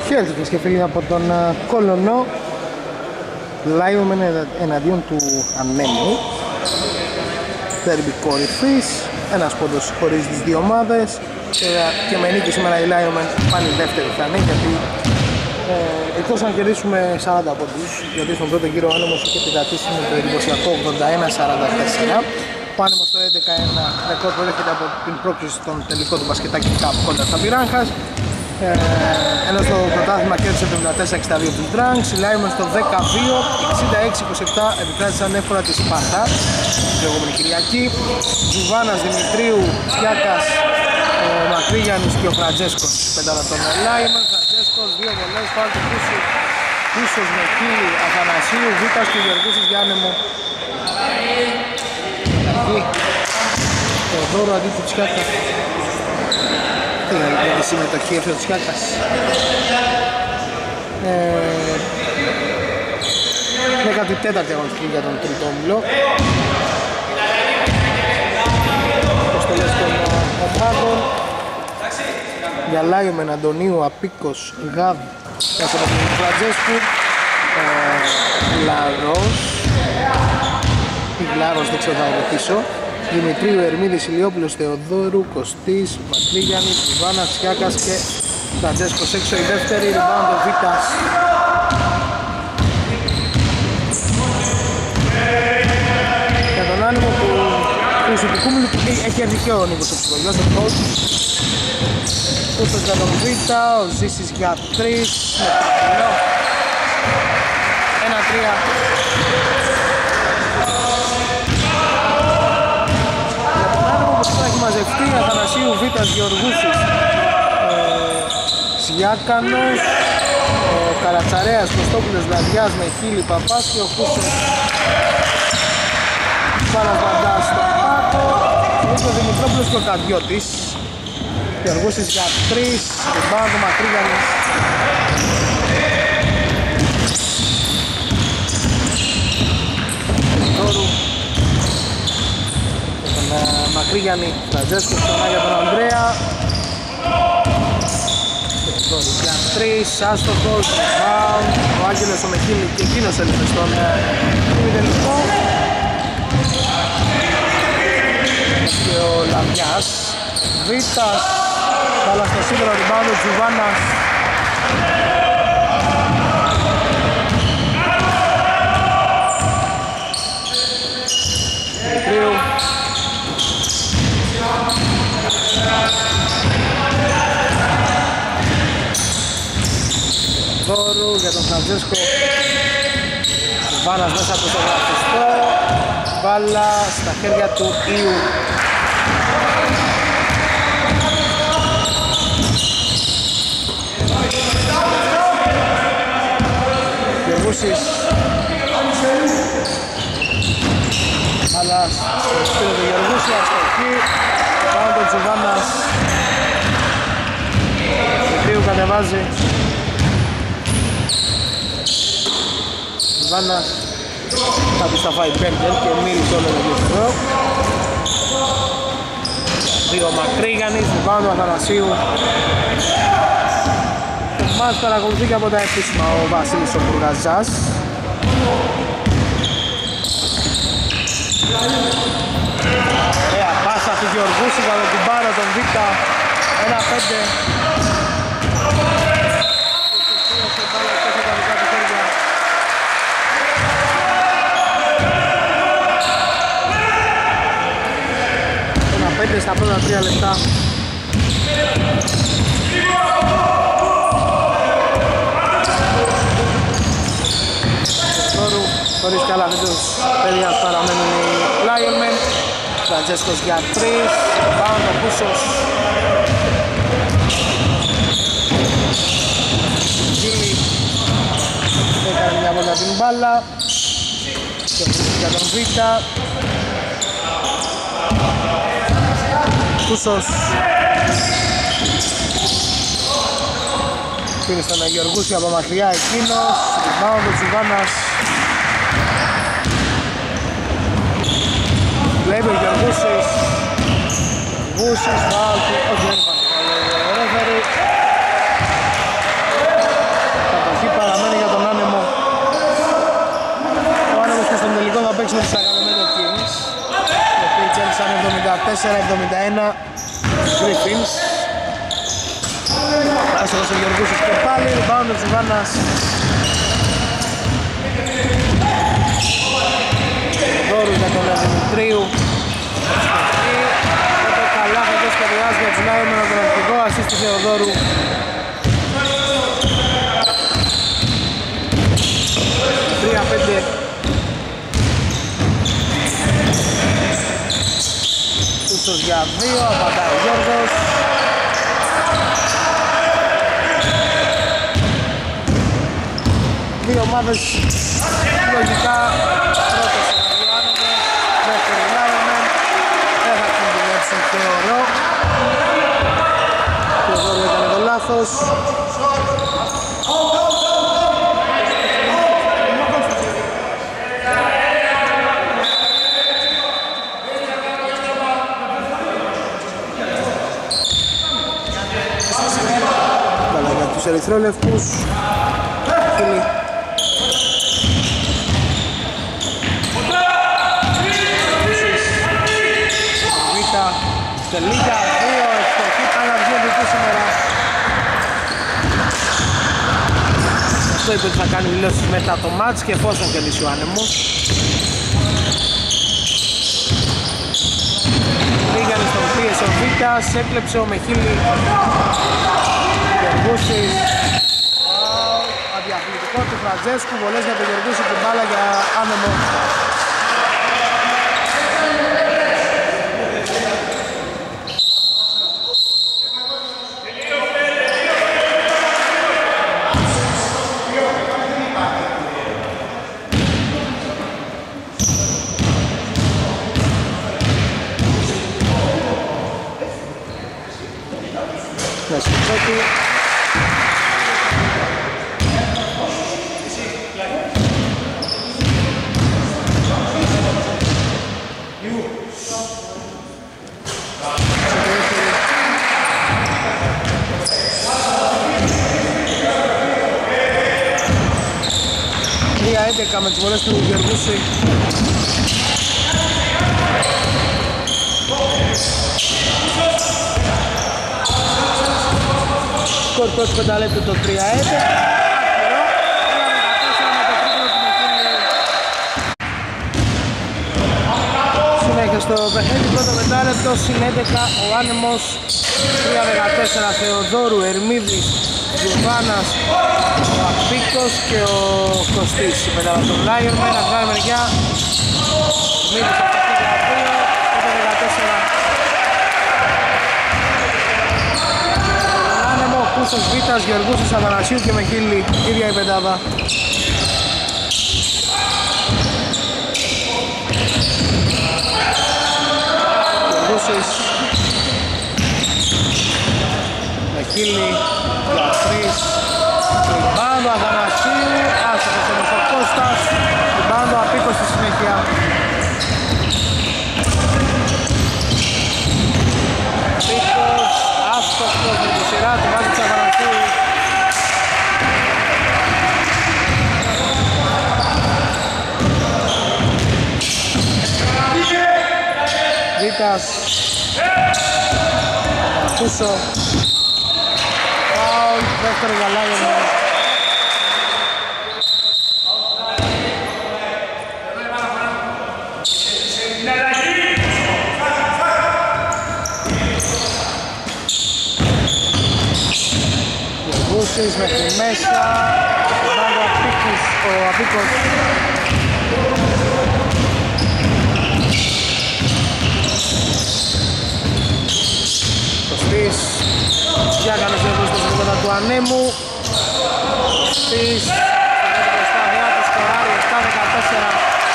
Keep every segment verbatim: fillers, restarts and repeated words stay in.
Χαίρετες και φίλοι από τον Κολονό. Λάιομεν εναντίον του Ανέμου. Δέρμπι κορυφής. Ένας πόντος χωρίζει τις δύο ομάδες. Και, και με νίκη σήμερα η Λάιομεν πάλι δεύτερη θα είναι, γιατί ε, εκτός αν κερδίσουμε σαράντα πόντους, γιατί στον πρώτο γύρο ο Άνεμος είχε επικρατήσει με το εντυπωσιακό ογδόντα ένα σαράντα τέσσερα. Ο Άνεμος το έντεκα ένα ρεκόρ προέρχεται από την πρόκληση στον τελικό του μπασκετάκι κάπου κοντά στα Πυράγχας. Ε, ενώ στο πρωτάθλημα κέρδισε το εβδομήντα τέσσερα εξήντα δύο τους Drunks. Οι Λάιμον στο δεκαδύο εξήντα έξι είκοσι επτά επικράτησαν εύκολα τη Σπάρτα την προηγούμενη Κυριακή. Ζουβάνας, Δημητρίου, Τσιάκας, ο Μακρύγιαννης και ο Φραντζέσκος πεντάδα των Λάιμον. Φραντζέσκος, δύο βολές, πάλι του πίσω, πίσος με Κίλη, Αθανασίου, Βίτας και Γεωργούσης για Άνεμο. Το δώρο αντί του Τσιάκα. Τι είναι η πρώτη συμμετοχή έφερε ο Τσιάκας. δέκατη τέταρτη αγωνιστική για τον τρίτο όμιλο. Αποστολές των ομάδων. Για Λάιομεν, Αντωνίου, Απίκος, Γαβ, Κασονοπολίου, Φραντζέσκου, Λαρός, ή Γλάρος, δεν ξέρω θα ρωτήσω. Δημητρίου, Ερμίδης, Ηλιόπουλος, Θεοδόρου, Κωστής, Μακρύγιαννης, Ιβάνας, Τσιάκας και Φραντζέσκος έξω η δεύτερη, rebound ο Βίτας. Για τον Άνεμο του Ισουτικού μου έχει αδικαιό ο Νίκος ο ψυχολογιός, ο coach. Ούτως για τον Βίτα, ο Ζήσης για τρεις, με παρελό. ένα τρία. Έχει μαζευτεί Αθανασίου, Βίτας, Γεωργούσης, ε, Σιάκανος, ο Καρατσαρέας, Κωστόπουλος, Λαδιάς, Μεχίλη, Παπάς και ο Κούσος. Παραβαντάς στον πάτο, ο Δημητρόπουλος και ο Καντιώτης. Γεωργούσης για τρεις, rebound του Μακρύγιαννης. Δώρου. Μακρύγιαννη, Φραντζέσκο ξανά για τον Ανδρέα. Για τρεις, άστοχος, rebound. Ο Άγγελος ο Μεχίλη και εκείνος έλειπε στον ημιτελικό. Και ο Λαβιάς. Βίτας, μπάλα στο σίδερο, rebound ο Τζουβάνας. Δημητρίου. Δώρου για τον Φραντζέσκο. Βάνας μέσα από το γραφιστό. Μπάλα στα χέρια του Ιου. Γεωργούσης. Μπάλα στο στήλο του Γεωργούση, αστοχή. Πάνω τον Τζουβάνας. Δημητρίου κατεβάζει. Βάνας θα τους τα φάει Μπέργκερ και μίλησε όλο το διευθυντό. Δύο Μακρύγιαννης, πάνω του Αθανασίου. Μας παρακολουθεί και από τα επίσημα ο Βασίλης ο Μπουργαζάς. Ωραία πάσα του Γεωργούση για τον Κουμπάρο, τον Βίτα. ένα πέντε. Στα πρώτα τρία λεπτά. Τόρου, χωρίς καλά βίντεος παιδιά παραμένουν οι Λάιονμεν. Φραντζέσκος για τρεις, πάνω το Κούσος. Γκίλη, έκανε μια βόλτα την μπάλα. Και για τον Βίτα. Κούσος. Πήρε στον Αγιοργούση από μακριά εκείνος. Rebound ο Τσιβάνας. Βλέπει ο Γεωργούσης. Γούσης, φάουλ του. Όχι, δεν υπάρχει φάουλ. Ρέφερι. Έχασαν εβδομήντα τέσσερα εβδομήντα ένα Griffins. Άστοχος ο Γεωργούσης και πάλι, rebound ο Τζιβάνας. Δώρους για τον Δημητρίου. Και το καλά θα το σχεδιάζει για τους Λάιον με τον αρχηγό ασίστ του Θεοδόρου. τρία πέντε. Τούστος για δύο, απαντάει ο Γιώργος. Δύο ομάδες λογικά πρώτος ένα δύο άνεμο, δεύτερο Λάιονεν, δεν θα κινδυνεύσουν θεωρώ. Και ο Ζώργο έκανε το λάθος. Καλά για τους ερυθρόλευκους. Φίλοι. Τελίγια, δύο, ευστοχή, πάνε να βγει δική σήμερα. Αυτό είπε ότι θα κάνει δηλώσεις μετά το μάτς και εφόσον κερδίσει ο άνεμος. Λίγανε στον πίεση ο Βίτας, έκλεψε ο Μεχίλη. Γεργούσης. Αδιαθλητικό του Φραντζέσκου, βολές για τον Γεργούση και μπάλα για άνεμο. τρία έντεκα με τις βολές του Γεργούση. Σκορ πρώτη πενταλέπτου το τρία έντεκα. Συνέχεια στο παιχνίδι, πρώτο πεντάλεπτο, συν έντεκα ο άνεμος. Τρία δεκατέσσερα Θεοδόρου, Ερμίδης, Γιουβάνας, ο Απίκος και ο Κωστής. Η πεντάδα των Λάιον με ένα βγάλει μεριά. Ερμίδης από τα δύο, πέντε δεκατέσσερα. Άνεμο, Κούστος Βίτας, Γεωργούσης, Αθανασίου και Μεχίλη, ίδια η πεντάδα. Γεωργούσης, Μεχίλη, για τρεις. Ριμπάντο Αθανασίου, άστοχος όμως ο Κώστας. Ριμπάντο Απίκος στη συνέχεια. Απίκος, άστοχος με τη σειρά του βάζει της Αθανασίου. Βίτας, Κούσο. Δεύτερο για Λάιον. Γεργούσης μέχρι μέσα. Μπάντο Απίκης, ο Απίκος. Κωστής. Για κάνεις εδώ στο σύμβολα του ανέμου. Κωστής. Στην προσπάθειά του σκοράρει επτά δεκατέσσερα.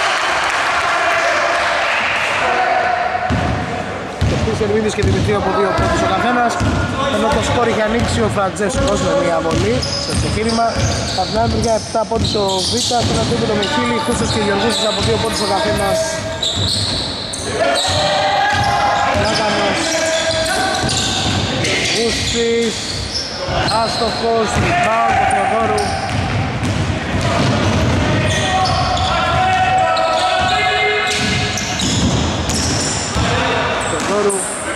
Κωστής, Ερμίδης και Δημητρίου από δύο πρώτους ο καθένας. Ενώ το σκορ είχε ανοίξει ο Φραντζέσκος με μια βολή στο ξεκίνημα. Από την άλλη μεριά επτά πόντους ο Βίτα, στον αντίπο το Μεχίλη, Κούστος και Γεωργούσης από δύο πόντους ο καθένας. Λάκανος. Γούστης, άστοχος, rebound του Θεοδόρου. Θεοδόρου.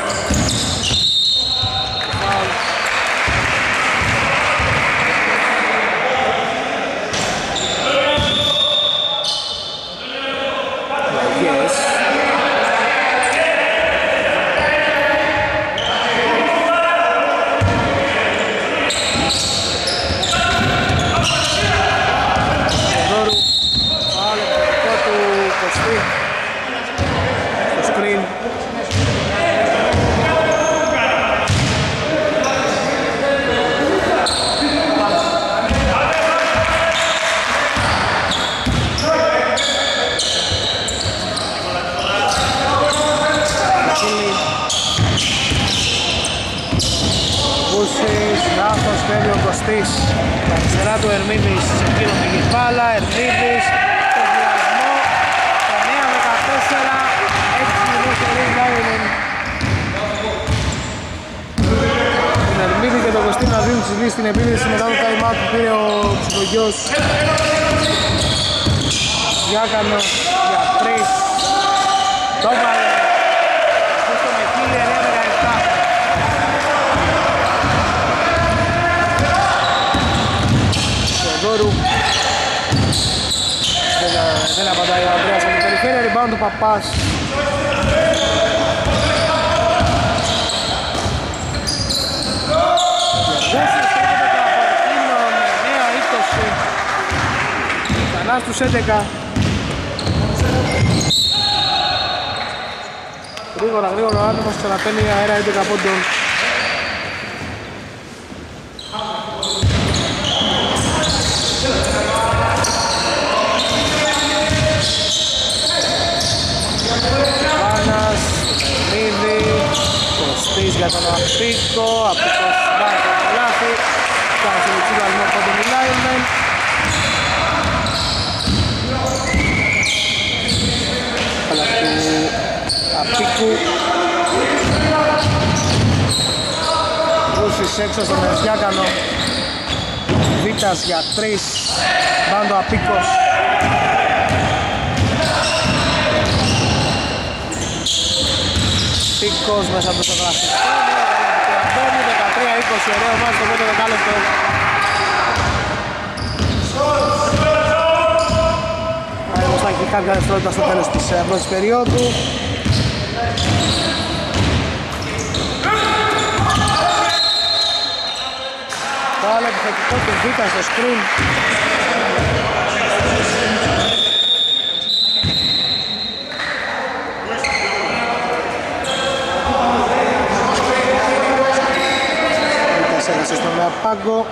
Αριστερά του Ερμίδης, εκείνο πήγε μπάλα, Ερμίδης, το βιασμό, εννέα δεκατέσσερα, έξι δεύτερη Λάιονεν. Τον Ερμίδη και τον Κωστή να δίνουν ψηλή στην επίδεση μετά το time out που πήρε ο ψυχογιός. Διάκανο για τρεις, το βάλε, στο Μεχίλη, εννέα δεκαεπτά. Θεοδόρου. Δεν απαντάει ο Ανδρέας από την περιφέρεια, rebound του Παπάς. Διαργώσεις έρχεται από εκείνον, εννέα είκοσι. Ξανά στους έντεκα. Γρήγορα, γρήγορα ο Άνεμος ξαναπαίνει αέρα έντεκα πόντων. Για τον Απίκο, Απίκος βάζει το λάθη, κάνει σε λεξίδο αλμό πόντων η Λάιονεν. Αλλά του Απίκου Ρούσης έξω στον Μεσιάκανο, Βίτας για τρεις, μπάντο Απίκος. Πίκος μέσα από το γραφιστό, Αντώνη, δεκατρία είκοσι, ωραίο μάτς στο πρώτο δεκάλεπτο. Άρα θα έχει κάποια δευτερόλεπτα στο τέλος της πρώτης περίοδου. Το άλλο επιθετικό του Βίτα στο screen. Στον πάγκο.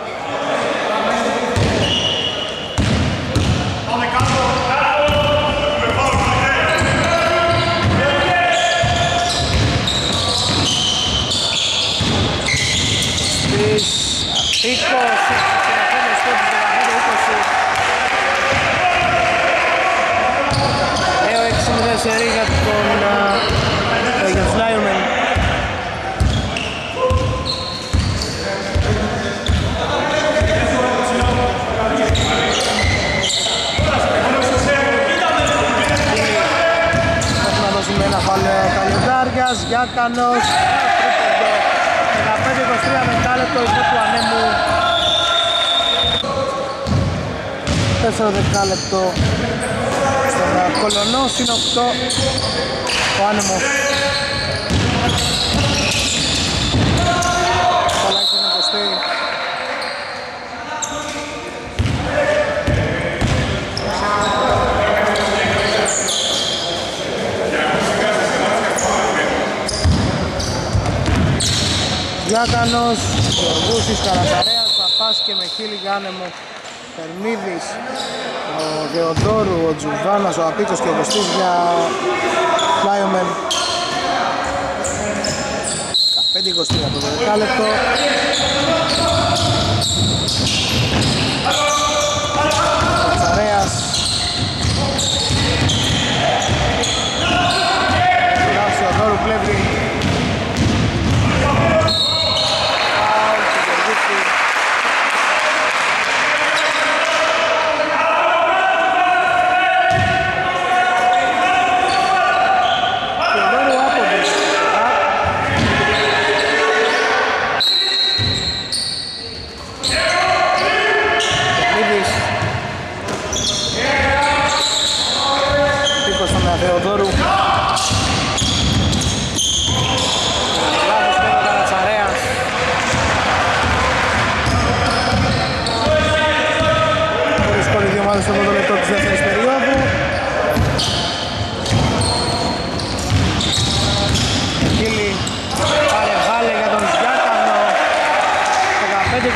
Στις είκοσι, συνεχόμενες πόντους δεκαπέντε είκοσι. Νέο έξι μηδέν σερί για τον για τους Λάιονεν. Καλιοντάριας, Γιάκανος, τρίποντο, δεκαπέντε είκοσι τρία δεκάλεπτο υπό του Ανέμου. Τέσσερα δεκάλεπτο στον Κολονό, συν οκτώ ο Άνεμος. Καλά έχει ένα εικοστή. Γιάκανος, Γεωργούσης, Καραταρέας, Παπάς και Μεχίλη για Άνεμο. Θερμίδης, ο Δεοδόρου, ο Τζουβάνας, ο Απίκος και ο Κωστής για Λάιομεν. δεκαπέντε είκοσι τρία από το δεκάλεπτο. Καραταρέας. Γράφει ο Δόρου Πλεύρη.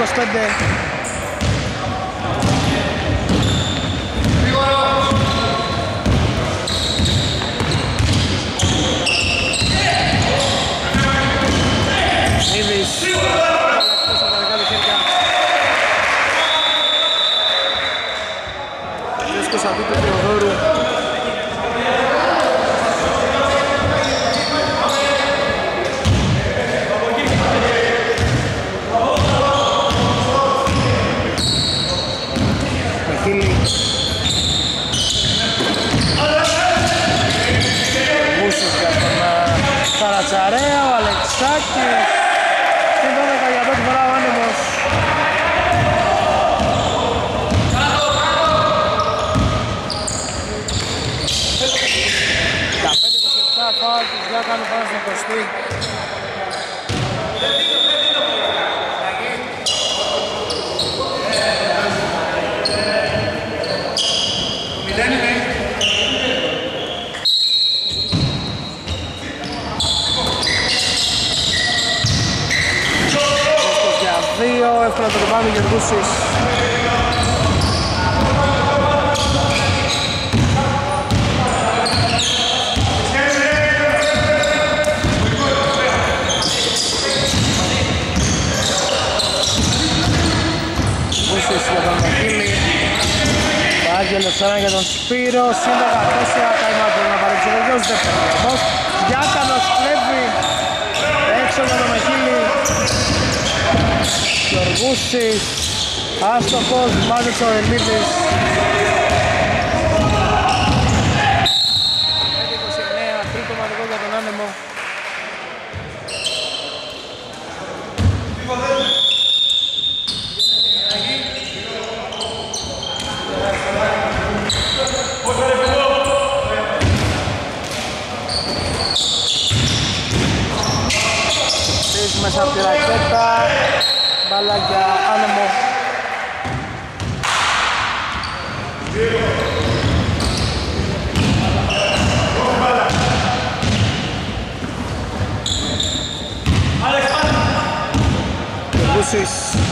είκοσι πέντε. Ήδης εκτός από τα δικά του χέρια. Δίσκος αντί του Θεοδόρου. Μεχίλη. Βούσης για τον Καρατσαρέα, ο Αλεξάκης. Και δώδεκα για πρώτη φορά ο άνεμος. δεκαπέντε είκοσι επτά φάουλ της Γιάκανου πάνω στον Κωστή. Δύο, εύκολα το rebound για Γερβούσης. Γερβούσης για τον Μεχίλη. Ο Άγγελος ένα για τον Σπύρο. Συν δεκατέσσερα, time out πρέπει να πάρει ψηφοδός. Δεύτερο διαμός. Γιάκανος κλέβει. Έξω για τον Μεχίλη. Γιωργούσης, άστοχος, μάζεψε ο Ελίδης. πέντε είκοσι εννέα, τρίτο μαδικό για τον άνεμο. Στήριζε μέσα από τη ρακέτα. Μπάλα για άνεμο. Γερβούσης.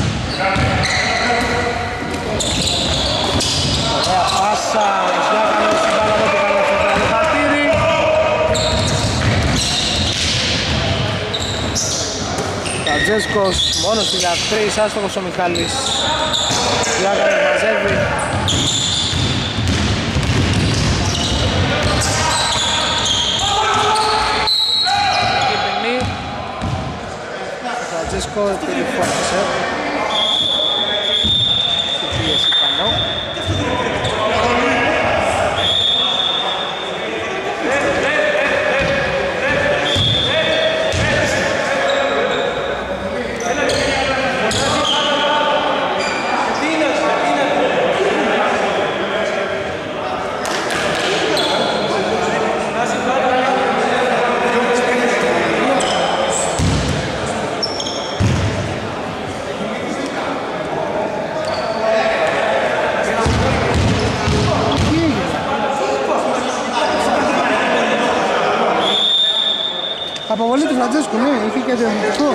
Ωραία πάσα, ο Γιάκανος, η μπάλα δεν έκανε αυτό το χαρτίρι. Τατζέσκος, μόνος για τρεις, άστοχος ο Μιχάλης. Γιάκανος μαζεύει. Κύπενη. Τατζέσκο πήρε φόρτισε. Στην πίεση πάνω. Αποβολή του Φραντζέσκου, ναι, είχε και διαδικαστικό.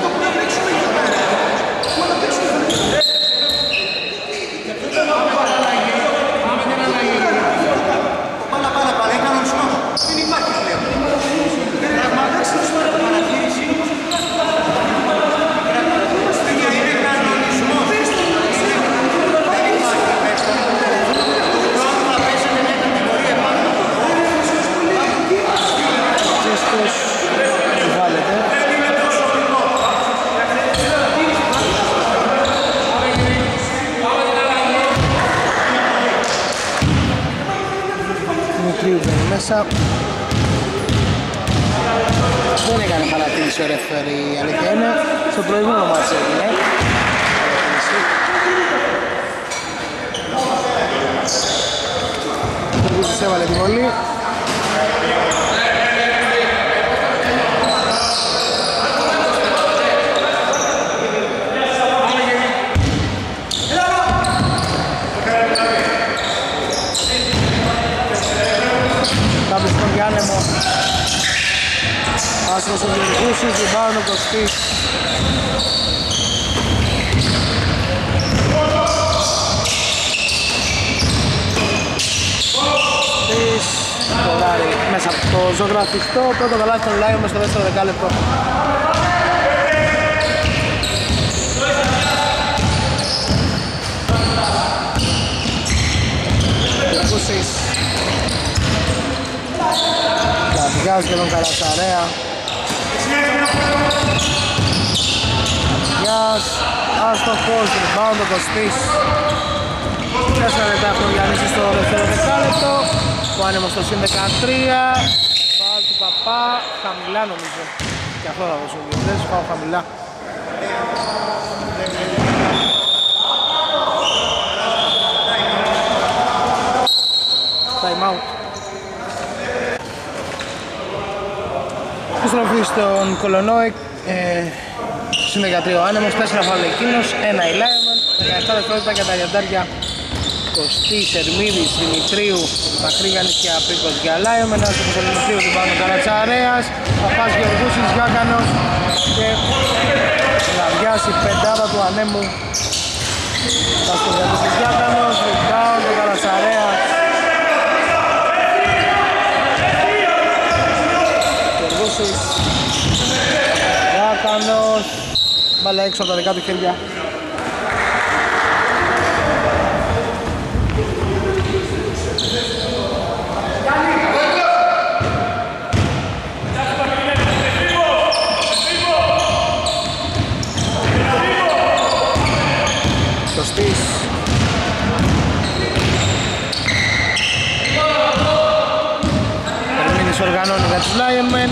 Μέσα. Δεν έκανε παρατήρηση ο ρεφέρι, η αλήθεια είναι. Στο προηγούμενο μάτς έγινε. Ο Βούσης έβαλε τη βολή. Κάποιος στον Γιάννεμο. Άσχος ο Γεωργούσης, rebound ο Κωστής. σκοράρει μέσα από το ζωγραφιστό. Πρώτο καλάθι των Lions στο δεύτερο δεκάλεπτο. Κούσης Καβιάς και τον Καρατσαρέα. Καβιάς άστοχος, rebound ο Κωστής. Τέσσερα λεπτά έχουν διανύσει στο δεύτερο δεκάλεπτο. Ο άνεμος στο συν δεκατρία. Φάουλ του Παπά, χαμηλά νομίζω. Και αυτό θα δώσουν δύο θέσεις, πάω χαμηλά. Time out. Επιστροφή στον Κολονόικ. Ε, συν δεκατρία ο άνεμος, τέσσερα φάουλ εκείνος, ένα η Λάιμεν. δεκαεπτά δευτερόλεπτα για τα διαντάρια. Κωστής, Ερμίδης, Δημητρίου, Παχρίγανης και Απίκος για Λάιμεν. Ένας από τον Δημητρίου του πάνω Καρατσαρέας. Παπάς Γεωργούσης, Γιάκανος και Λαβιάς, η πεντάδα του ανέμου. Τα σκοδιατήσεις Γιάκανος, rebound ο Καρατσαρέας. Γεωργούσης, Γιάκανος, μπάλα έξω από τα δικά του χέρια. Κωστής. Ερμήνης οργανώνει για τους Λάιεμεν.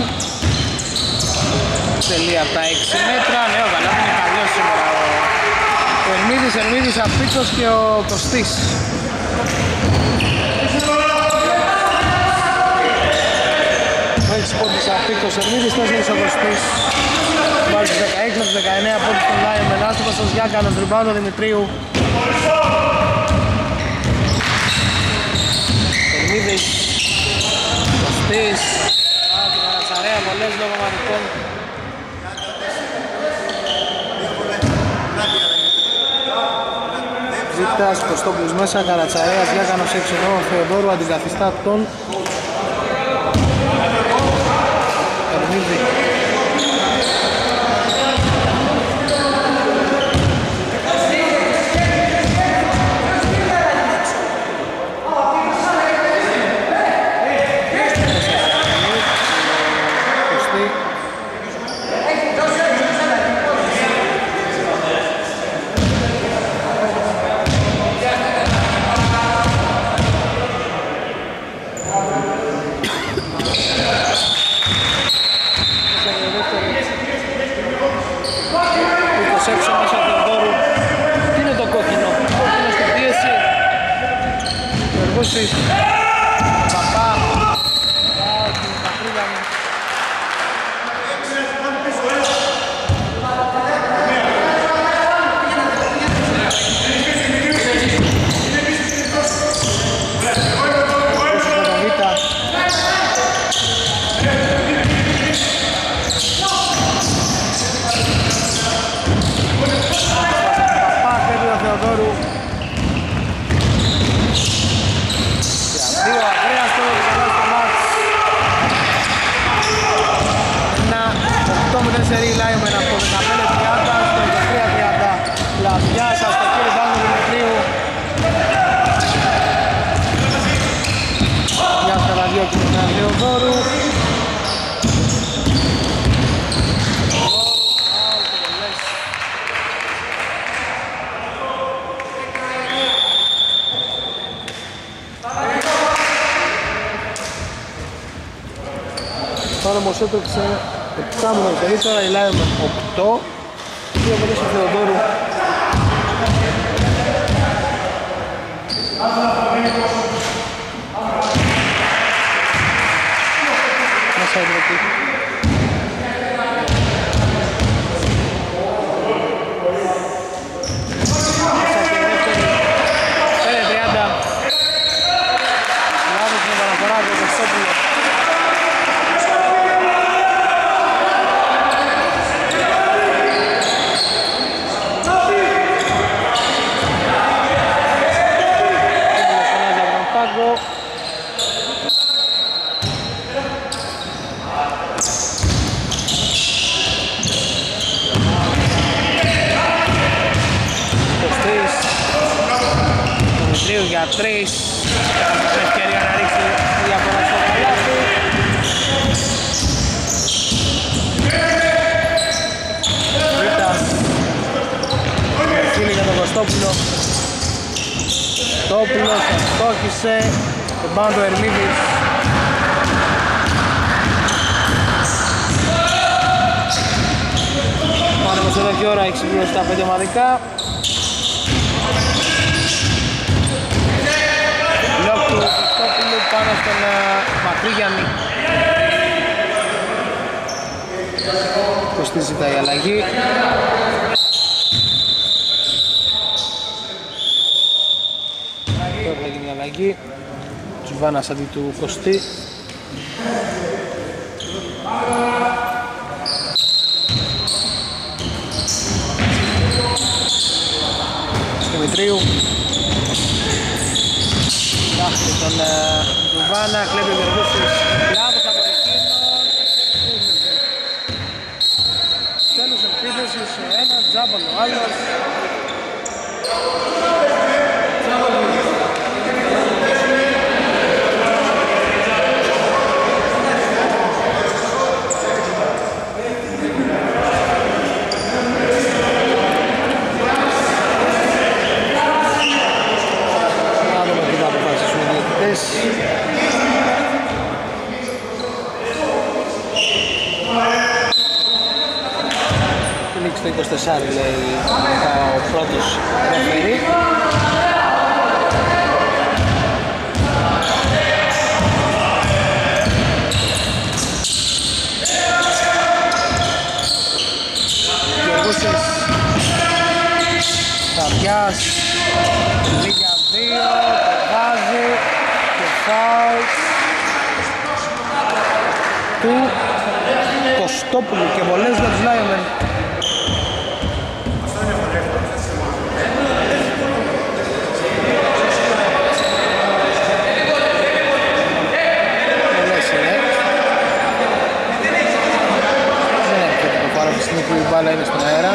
Τελεία από τα έξι μέτρα. Ναι, ο Γαλάτης είναι καλός σήμερα. Ο Ερμίδης, Ερμίδης, Απίκος και ο Κωστής. έξι πόντους Απίκος, Ερμίδης, τέσσερις ο Κωστής. Βάζει τους δεκαέξι με τους δεκαεννέα πόντους των Λάιεμεν. Άστοχος ο Γιάκανος, rebound ο Δημητρίου. Ερμίδης, Κωστής. Α, του Καρατσαρέα, πολλές λόγω μαθητών. Ζήτας, Κωστόπουλος μέσα, Καρατσαρέας, Γιάκανος έξω εδώ, Θεοδόρου αντικαθιστά τον Ερμίδη. Παπά, του Παχρίγανη. Παπά, φεύγει ο Θεοδόρου. Σερί Λάιμεν από δεκαπέντε τριάντα στο είκοσι τρία τριάντα. Λαβιάς, αστοχή rebound του Δημητρίου. Για τα δύο και τον Θεοδόρου. Τώρα όμως έτρεξε επτά μου νωρίτερα, η Λάιμεν οκτώ, δύο πόντους του Θεοδόρου. Μέσα έτρεπε. Μέσα και δεύτερη, πέντε τριάντα. Λάβεις με παραφορά από το Κωστόπουλο. για τρεις. Στην ευκαιρία να ρίξει η διαφορά στο καλάθι. Βίτας. Φίλοι για τον Κωστόπουλο. Κωστόπουλος αστόχησε. Τον πάνω του Ερμίδης. Πάμε μας εδώ και ώρα, έχει συμπληρώσει τα πέντε ομαδικά. Λόκ του Κωστόπουλου πάνω στον Μακρύγιαννη. Κωστή ζητάει αλλαγή. Τώρα θα γίνει η αλλαγή. Τσουβάνας αντί του Κωστή. Δημητρίου. Φτιάχνει τον Τσουβάνα, κλέβει ο Γεργούσης. Λάθος από εκείνον. Τέλος επίθεσης, ο ένας, τζάμπαλ ο άλλος. Το είκοσι τέσσερα λέει ο πρώτος ρεφερή. Γεργούσης Ταβιάς λίγα δύο, το βάζει και φάουλ του Κωστόπουλου και βολές για τους Λάιομεν. Που η μπάλα είναι στον αέρα.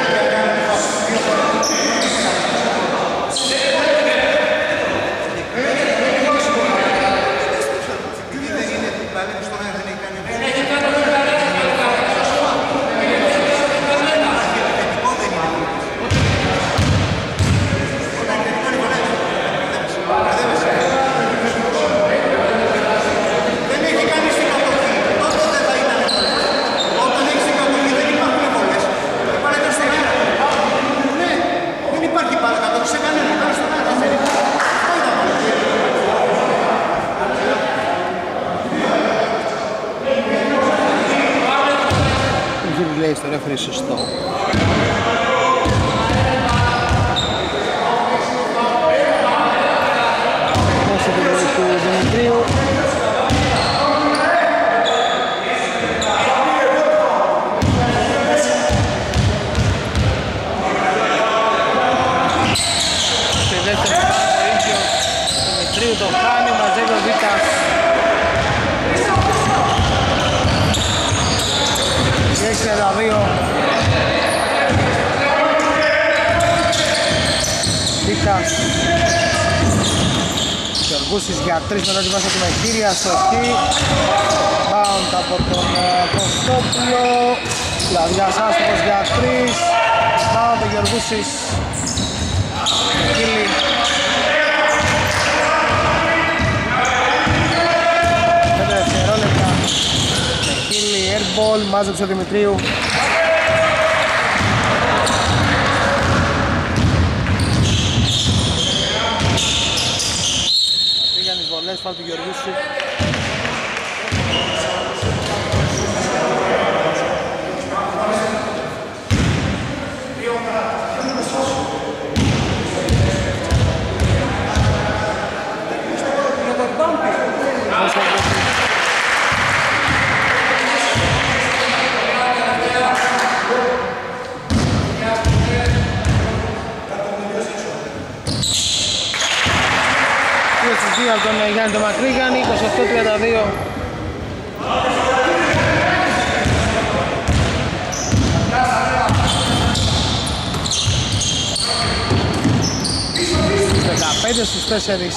Λέει στο ρέφερι σωστό. Όσο την ρόλη του Δημητρίου. Στο δεύτερο πάνω το ίδιο Δημητρίου το χάνει, μαζεύει ο Βίτας. έξι τριάντα δύο. Βίτας. Γεργούσης για τρεις μετά τη βάση του Μεχτήρια, σωστή. Bound από τον Κωστόπουλο. Λαδιάς άστοχος για τρεις. Bound ο Γεργούσης. Κύλι. πέντε δευτερόλεπτα. Κύλι, airball, μάζεψε ο Δημητρίου. Πήγαν τις βολές, φάουλ του Γεωργούσου. Από τον Γιάννη τον Μακρύγιαννη, είκοσι οκτώ τριάντα δύο. δεκαπέντε πέντε στους τέσσερα.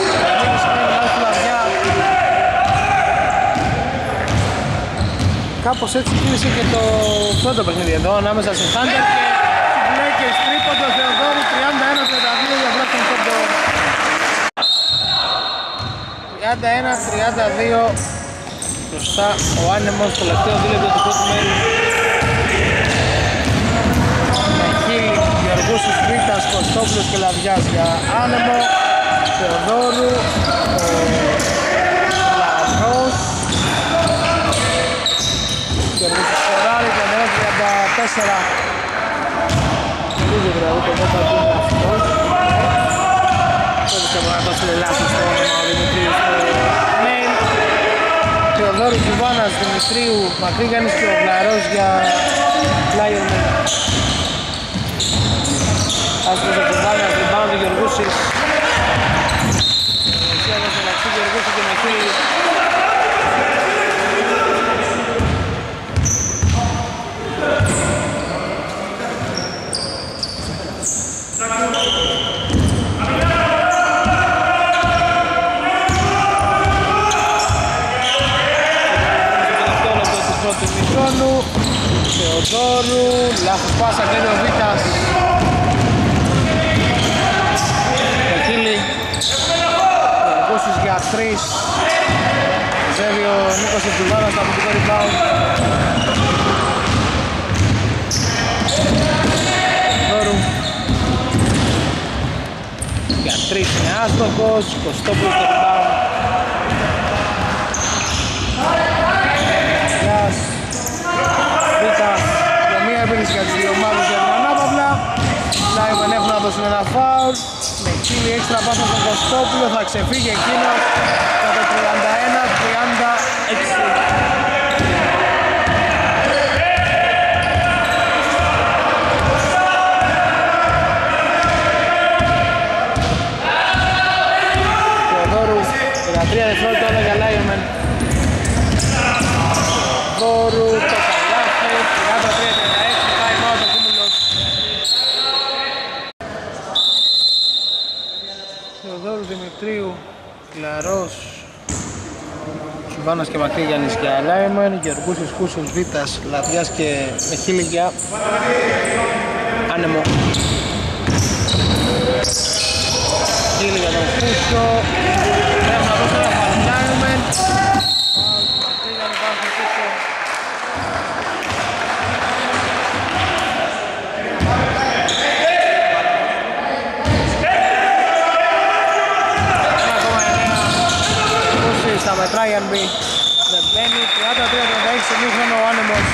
Κάπως έτσι κλείσε και το πρώτο παιχνίδι εδώ ανάμεσα σε Thunder και Lakers. Τρίποντο Θεοδόρου, τριάντα ένα τριάντα δύο για βράχτον πόντο. τριάντα ένα τριάντα δύο μπροστά ο άνεμος, τελευταίο δίλεπτο του πρώτου μέρους. Μεχίλη, Γεωργούσης, Βίτας, Κωστόπουλος και Λαδιάς για άνεμο. Θεοδόρου, ο Λαρός, Γεωργούσης Φοράρη, τριάντα ένα τριάντα τέσσερα. Λίγο δηλαδή το πρώτο του είναι αυτός. Πόδησε να δώσει λάθος το όνομα ο Δημητρίου στο mail. Θεοδόρου, Κουβάνας, Δημητρίου, Μακρύγανης και ο Βλαρός για Lion Man. Άσπρος ο Κουβάνας, rebound του Γεωργούσης. Σιώδος μεταξύ Γεωργούση και Μεχίλη. Θεοδόρου, λάθος πάσα, κλέβει ο Βίτας. Μεχίλη, Γεωργούσης για τρεις. Ζεύει ο Νίκος Ευτουλβάνας στο αμυντικό rebound. Θεοδόρου για τρεις είναι άστοχος. Κωστόπουλος στο rebound. Γιάς Βίτας για μία επίθεση για τις δύο ομάδες για την ανάπαυλα. Λάιμεν έχουν να δώσουν ένα φάουλ. Μεχίλη έξτρα πάσα στον Κωστόπουλο, θα ξεφύγει εκείνος για το τριάντα ένα τριάντα έξι. Θεοδόρου, δεκατρία δευτερόλεπτα όλα για Λάιμεν. Θεοδόρου, το καλάθι, τριάντα τρία τριάντα έξι, time out ο Κούμουλος. Θεοδόρου, Δημητρίου, Λαρός, Σουβάνας και Μακρύγιαννης για Λάιμεν, Γεωργούσης, Κούσος, Βίτας, Λαδιάς και Μεχίλη για άνεμο. Μεχίλη για τον Κούσο, πρέπει να δώσω ένα φαλ Λάιμεν. Μακρύγιαννη πάνω στον Κούσο. Θα μετράει αν μπει. Δεν μπαίνει. τριάντα τρία τριάντα έξι μήχρονο ο άνεμος.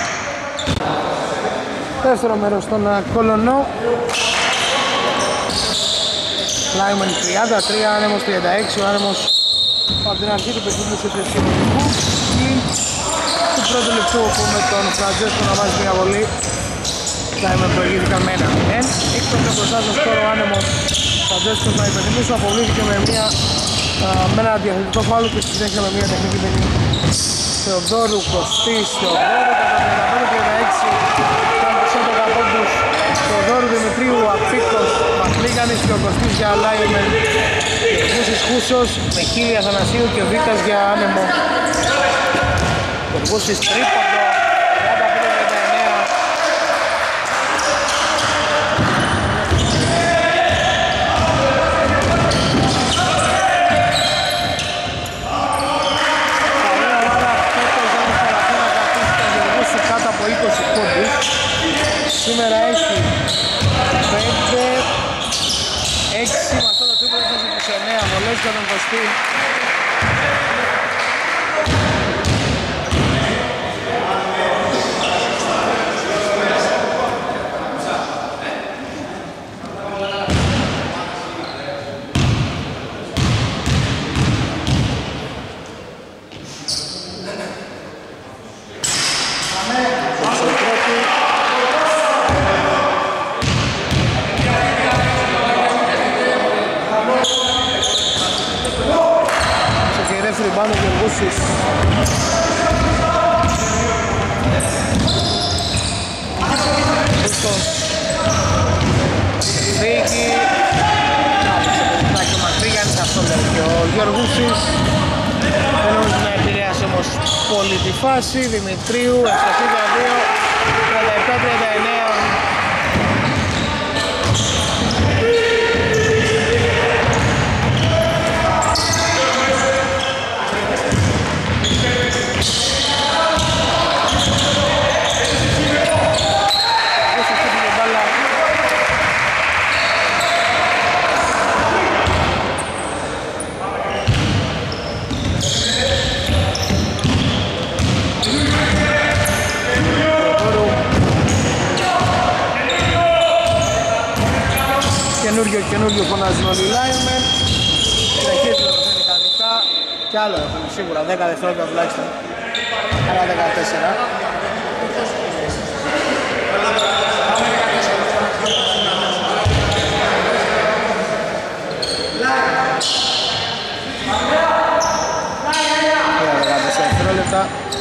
Δεύτερο μέρος στον Κολονό. Λάιμεν τριάντα τρία, άνεμος τριάντα έξι. Ο άνεμος από την αρχή του παιχνιδιού σε θεσμικού. Του πρώτου λεπτού όπου με τον Φραντζέσκο να βάζει μια βολή. Λάιμεν προηγήθηκαν με ένα μηδέν. Ήκτοσε μπροστά στο σκόρο ο άνεμος. Φραντζέσκος να υπενθυμίσω αποβλήθηκε με μια με ένα διαθετικό φάουλ και στη συνέχεια με μια τεχνική παιχνίδι. Θεοδόρου, Κωστής, Θεοδόρου, κατά τριάντα πέντε τριάντα έξι ήταν τους έντεκα πόντους. Θεοδόρου, Δημητρίου, Απίκος, Μακρύγανης και ο Κωστής για Λάιμεν. Γεωργούσης, Κούσος, Μεχίλη, Αθανασίου και Βίτας για άνεμο. Γεωργούσης τρίποντο, τριάντα πέντε τριάντα εννέα. είκοσι πόντους. Σήμερα έχει πέντε έξι με αυτό το τρίποντο έφτασε είκοσι εννέα βολές για τον Κωστή. Πάνω ο Γεωργούσης. Κούστος. Δίκη. καταφέρει και ο Γιώργουσης. Δεν νομίζω να επηρεάσει όμως πολύ τη φάση. Δημητρίου, ευστοχή για δύο, τριάντα επτά τριάντα εννέα. Καινούριο, καινούριο φωνάζουν όλοι οι Linemen. Συνεχίζει το μηχανικά. Κι άλλο έχουν σίγουρα, δέκα δευτερόλεπτα τουλάχιστον. Άρα δεκατέσσερα. Άρα δεκατέσσερα δευτερόλεπτα.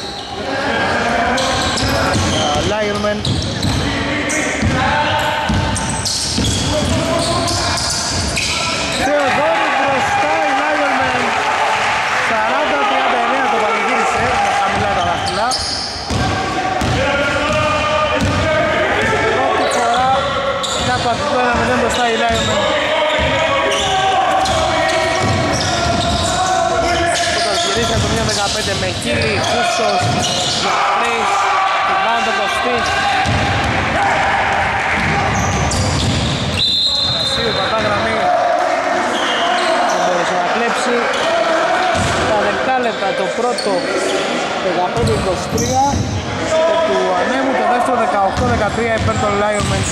Linemen. Θεοδόρου μπροστά η Linemen. σαράντα τριάντα εννέα το πανηγύρισε με χαμηλά τα δάχτυλα. Πρώτη φορά κάτω από το ένα μηδέν μπροστά η Linemen. Όταν γυρίσαν το μείον δεκαπέντε με Κίλι, Κούψος, Γιατρής, Ιβάν το Κωστή. Ανασίου, πατά γραμμή. Τα δεκάλεπτα το πρώτο δεκαπέντε είκοσι τρία και του ανέμου το δεύτερο δεκαοκτώ δεκατρία υπέρ των Linemen.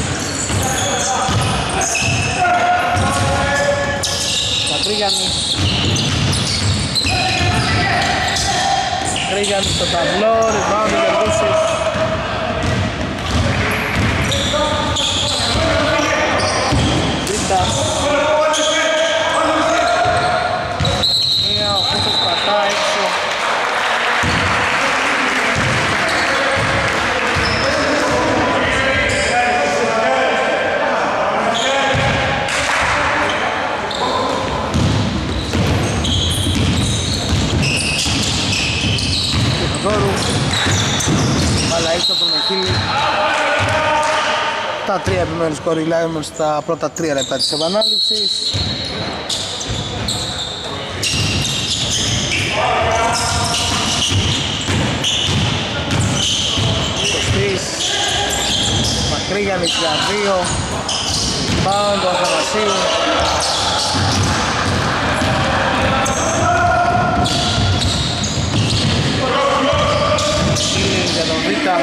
Κατρίγιανη Κατρίγιανη στο ταυλό, rebound για Ρούσης. Βίτα αλλά ήρθε από τον Αχίλη. Τα τρία επιμένους σκορ Linemen στα πρώτα τρία λεπτά της επανάληψης. Κωστής Μακρύγιανης για δύο. Πάω του Αθανασίου. Για τον Βίτα.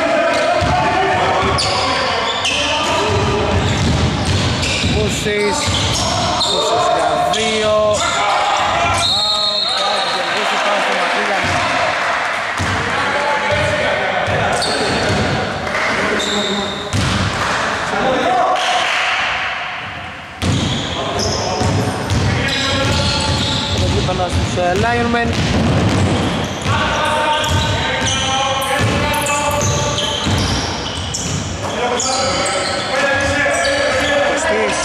Βούσης Βούσης για δύο. Πάω, πάω του Γεργούση, πάω στο Μακρύγιανη. Το γήπανο στους Linemen. Κωστής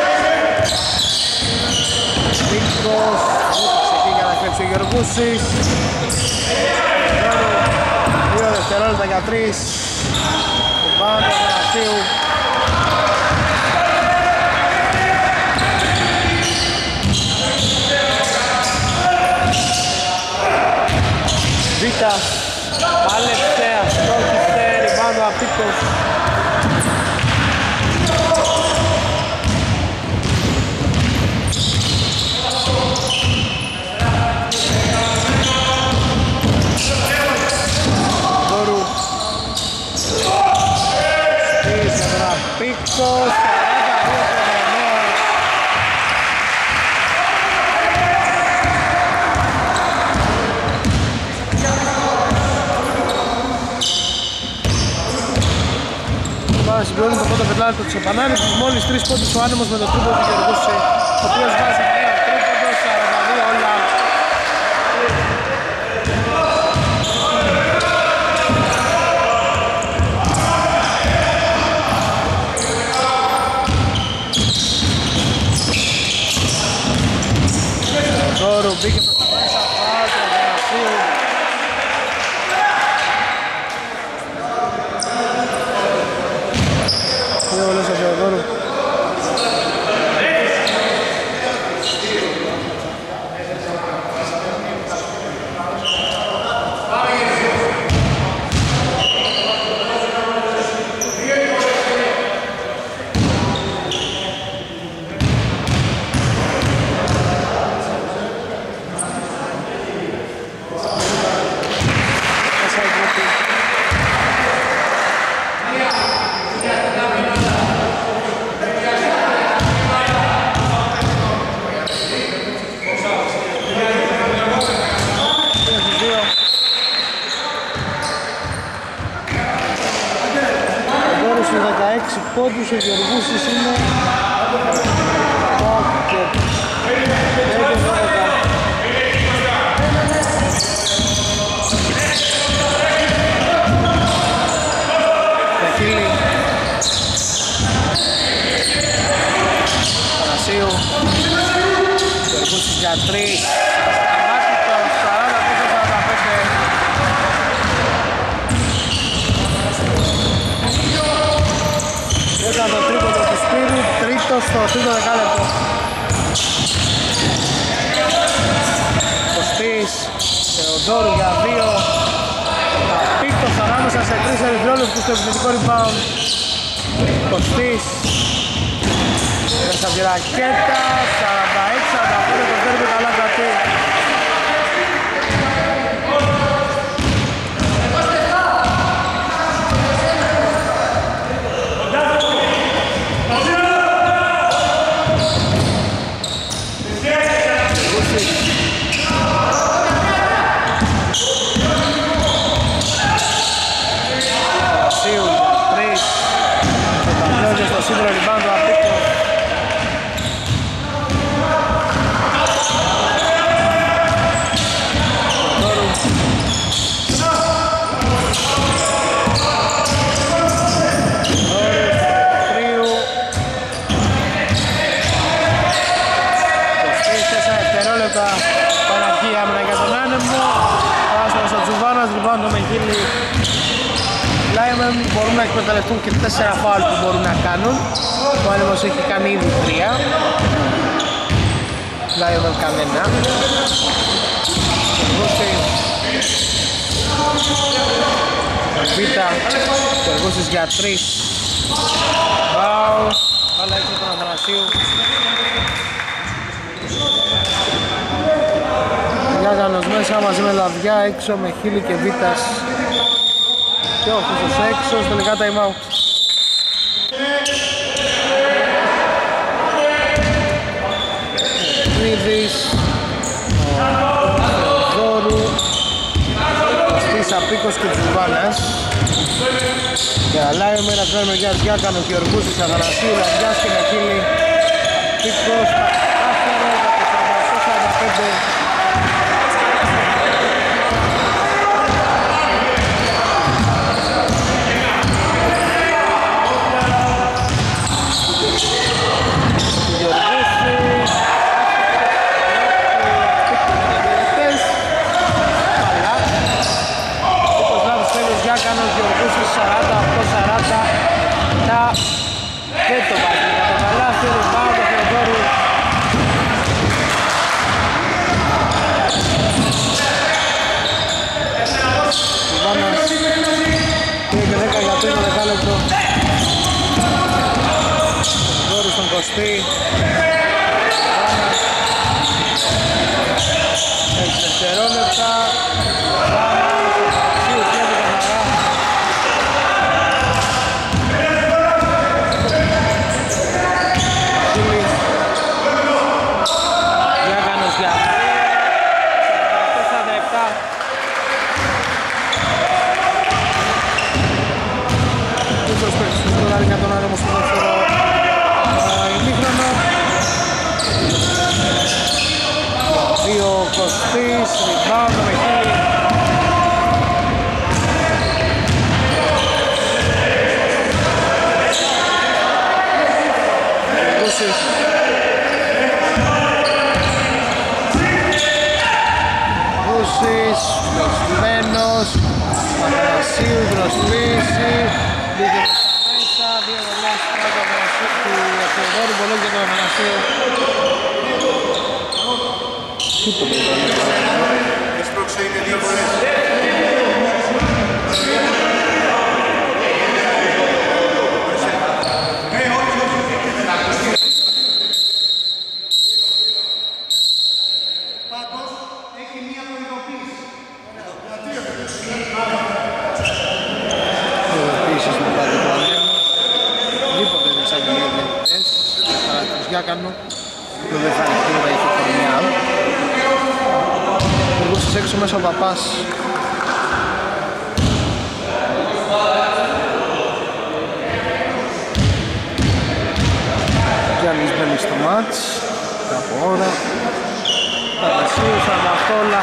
Βίκτος Βούτυξε για να κλέψει ο Γεωργούσης. Δύο δευτερόλεπτα για τρεις. Το πάνω του Αθανασίου. Βίτας πάλεψε, αστόχησε, ριμπάνω απίκος. Δώρου στήσε τον απίκος. Συμπληρώνει το πρώτο πεντάλεπτο της επανάληψης. Μόλις τρεις πόντους ο άνεμος με το τρίποντο του Γεωργούση, ο οποίος βάζει νέο τρίποντο, σαράντα δύο όλα. στους δεκαέξι πόντους, ο Γεωργούσης είναι Πεχίλη Πανασίου, Γεωργούσης για τρεις, άτυπος, σαράντα πέντε σαράντα πέντε. Έκανε το τρίποντο του Σπύρου, τρίτο στο τρίτο δεκάλεπτο. Κωστής, Θεοδόρου για δύο. Πίκτος ανάμεσα σε τρεις ερυθρόλεπτους στο επιθετικό rebound. Κωστής μέσα από τη ρακέτα, σαράντα έξι σαράντα πέντε, το τέρμι καλά κρατεί. Στο σύνδρο rebound του Απίκο. Τόρου. Τρίου. είκοσι τέσσερα δευτερόλεπτα. Παναρχή άμυνα για τον άνεμο. Άσος ο Τζουβάνας, rebound το Μεγίλη. Λάιμεν μπορούν να εκμεταλλευτούν και τέσσερα φάουλ που μπορούν να κάνουν. Ο Άνεμος έχει κάνει ήδη τρία. Λάιμεν κανένα. Βίτα, Τεργούσης για τρεις. Βάου, μπάλα έξω τον Αθανασίου. Γιάγανος μέσα μαζί με Λαβιά, έξω με Χίλη και Βίτας. Και όχι στους έξω, τελικά time out. Μίδης, ο Δώρου, Κωστής, Απίκος και Τζουβάνας. Και αλλάει με ένα κρέμιο μεριάς Γιάκανο, Γεωργούσης, Αθανασίου, Λαβιάς και Μεχίλη. Πίκος, άστερο, σαράντα οκτώ σαράντα πέντε. Γιάκανος, Γεωργούσης, σαράντα οκτώ σαράντα. Τα δεν το βάζει για το καλάθι, rebound του Θεοδόρου. Ιβάνας, τρία και δέκα για τρίτο δεκάλεπτο. Θεοδόρου στον Κωστή. έξι δευτερόλεπτα. Για τον Άνεμο στο δεύτερο ημίχρονο. Δύο Κωστής, rebound το Μεχίλη. Κούσης. Κούσης, προσμένος, Παθανασίου, δροσπίση, λίγη δύο βολές του Θεοδόρου, βολές για τον Αθανασίου. Τίποτε. Έσπρωξε είναι δύο βολές. Πάντως έχει μία προειδοποίηση. Προειδοποίησης με πάτη του Ανέμου. Λείπονται οι εξαγγελίες διαιτητές, αλλά τους Γιάκανο που δεν θα είναι χτύπα η χρονιά. Περνούσες έξω μέσα ο Παπάς. Γιάννης μπαίνει στο μάτς από ώρα Θανασίου, Σαρματόλα.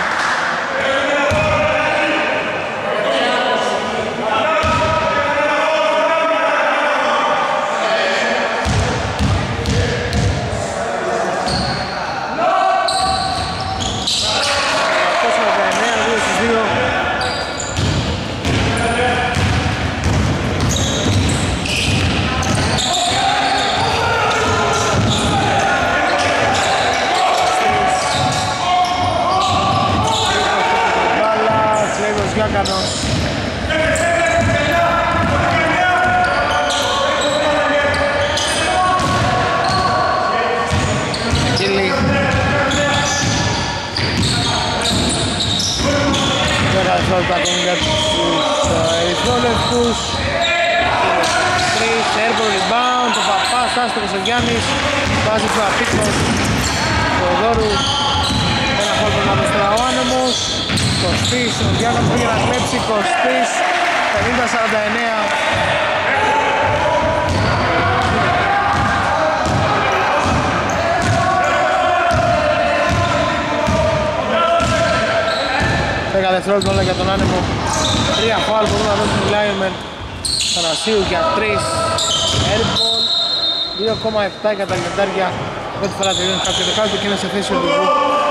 Γιάκανος. Κίλι. Δέκα δευτερόλεπτα ακόμη για τους ερυθρόλευκους. Τρεις, airball rebound, το Παπάς, άστοχος ο Γιάννης. Βάζει του Απίκος, του Οδόρου. Ένα χώρο να δώσει τώρα ο άνεμος. Κωστής, ο Γιάννης πήγε να κλέψει. Κωστής, πενήντα σαράντα εννέα. Δέκα δευτερόλεπτα όλα για τον άνεμο. Τρία φάουλ μπορούν να δώσουν οι Λάιονμεν. Θανασίου για τρεις. Airball. δύο κόμμα επτά για τα λιοντάρια. Πρώτη φορά τελειώνει κάποιο δεκάλεπτο και είναι σε θέση οδηγού.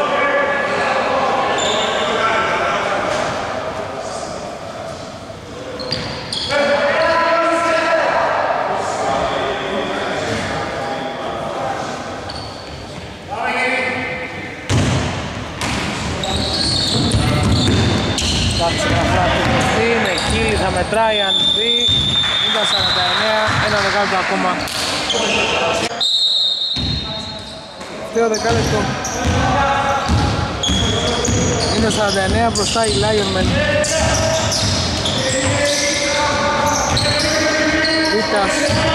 Θα μετράει αν δει, πενήντα σαράντα εννέα, ένα δεκάλεπτο ακόμα. Τελευταίο δεκάλεπτο είναι σαράντα εννέα, μπροστά οι Λάιονμεν. Βίτας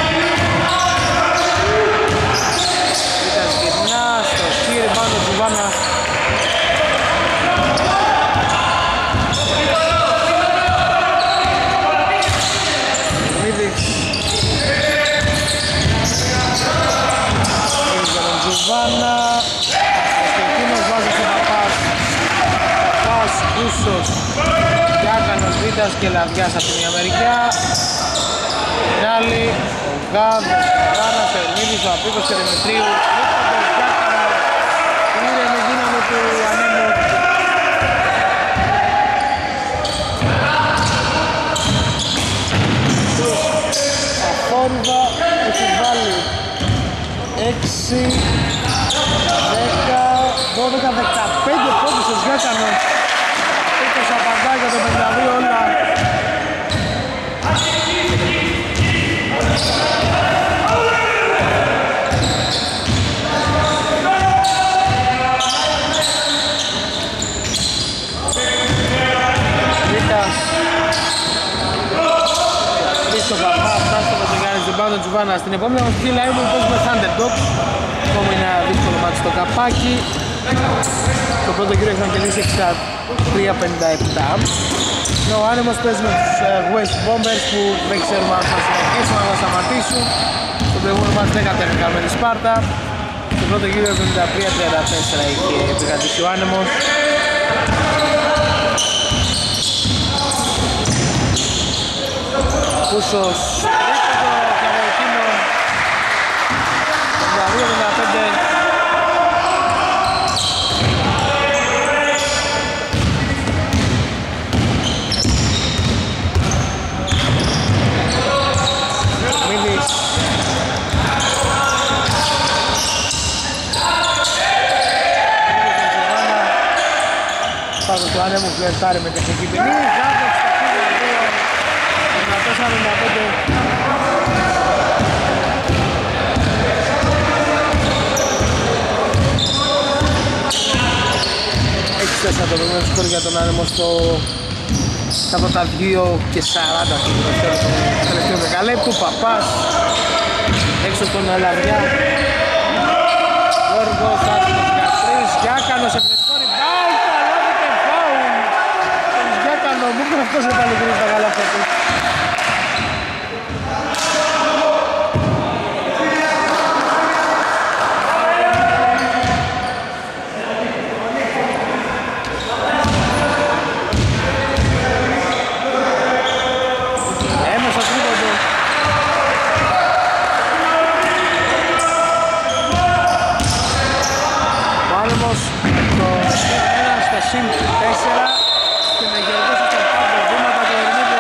Βίτας γυρνά στο χείρι πάνω του Βάνα. Ζουβάνα, Αστοχίνος βάζει στον Παπάς. Παπάς, Κούσος, Γιάκανος, Βίτας και Λαβιάς από την μια μεριά. Την άλλη, ο Γκάβ, ο Γάνας, ο Ερμίδης, ο Απίκος και ο Δημητρίου. Λίπτοντας Γιάκανο, την ήρεμη δύναμη του ανέμου. Αφόρυβα έχει βάλει έξι, δέκα, δώδεκα, δεκαπέντε πόντους στο Γιάκανο. Αυτός απαντάει για το πενήντα δύο όλα. Βίτας πίσω Παπά, φτάσει το Βασιλιάνης, την πάνω Τζουβάνα. Στην επόμενη μας πήγε live μου παίζουμε Thunderdogs. Ακόμη ένα δύσκολο μάτι στο καπάκι. Το πρώτο γύρο είχαν κερδίσει εξήντα τρία πενήντα επτά. Ο άνεμος παίζει με τους West Bombers που δεν ξέρουμε αν θα συνεχίσουν, αν θα σταματήσουν. Στο προηγούμενο μάτι δεν κατέβηκαν με τη Σπάρτα. Στο πρώτο γύρο εβδομήντα τρία τριάντα τέσσερα είχε επικρατήσει ο άνεμος. Κούσος τρίποντο και από εκείνο πενήντα δύο πενήντα πέντε. Μίλης πάνω του άνεμου φλερτάρει με τεχνική ποινή. Γάβδος στο πενήντα δύο πενήντα τέσσερα πενήντα πέντε. έξι τέσσερα το προηγούμενο σκορ για τον άνεμο στο κάτω τα δύο και σαράντα του τελευταίου δεκαλέπτου. Παπάς έξω στον Λαβιά. Γιώργος άτιμος για τρεις. Γιάκανος επιθετικό rebound. Καλάβει και φάουλ. Τον Γιάκανο μου είπε αυτός δεν πάλι γρήγορα τα γαλάφια του. συν τέσσερα και με γερδός στο πάτο βήματα το Ερμίδη.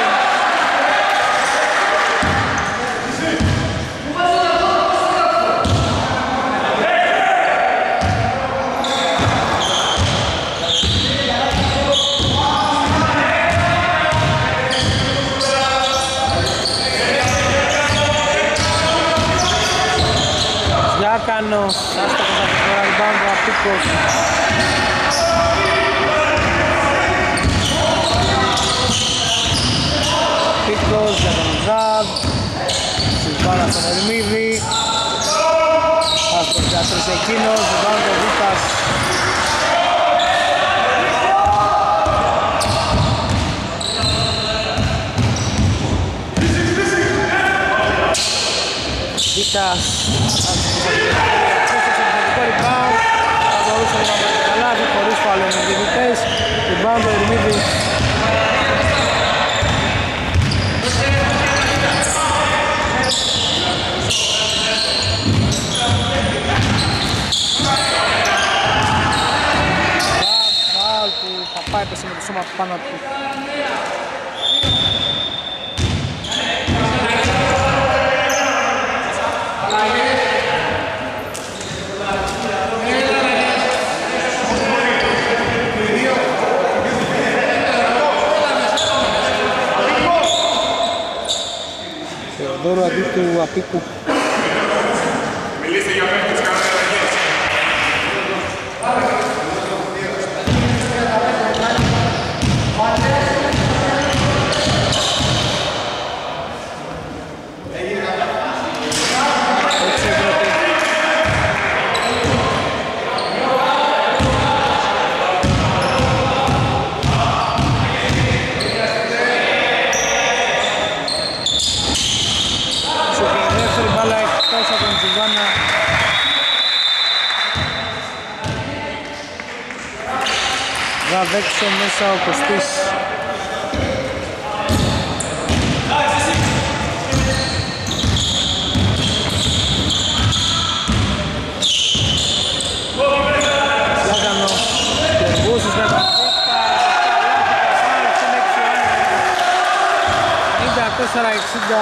Γιάκανος, άστοχος από το rebound ο Απίκος. Απίκος για τον Ζαβ, Σιλβάνα στον Ερμίδη. Άστοχος για τρεις εκείνος, rebound ο Βίτας. Βίτας, το rebound, θα μπορούσε να πάρει καλά, χωρίς φάουλ με διαιτητές, rebound ο Ερμίδης. Φάουλ του Παπά έπεσε με το σώμα πάνω του. Θεοδόρου αντί του Απίκου. Μιλήστε για παίκτες κανένας αλλαγές. Έξω μέσα ο Κωστής. Λάγανο Κερβούσης με τα δέκα. ενενήντα τέσσερα εξήντα.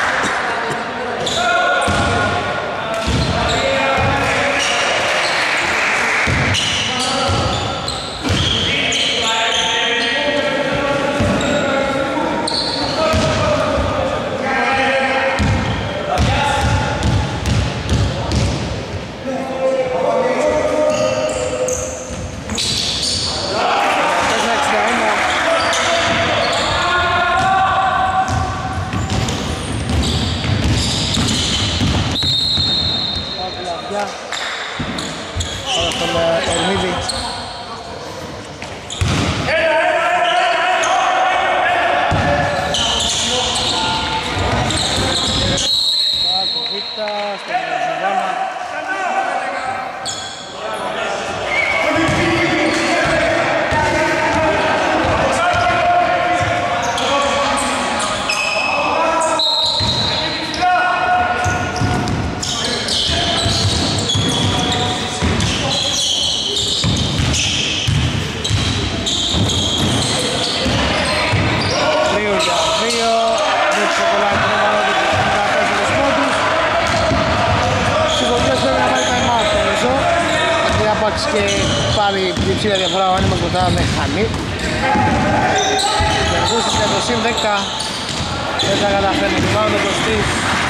Και πάλι ψηλά διαφορά ο Άνιμος μετά με χάνει. Κερδούσεις για το συν δέκα. Δεν τα καταφέρνει, πάνω το Κωστής.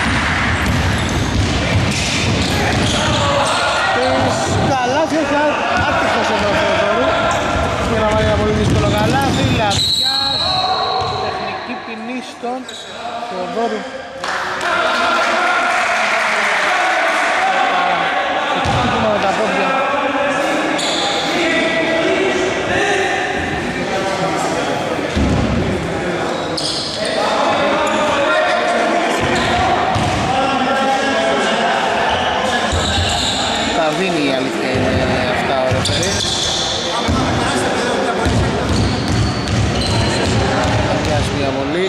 Τις καλάθι, όχι άτυχος εδώ ο Θεοδόρου. Και να βάλει ένα πολύ δύσκολο καλάθι. Λαβιάς, τεχνική ποινή στον Θεοδόρου. Με τα πόδια. Δίνει η αλήθεια είναι αυτά ωραία παιδί. Θα πιάσει μια βολή.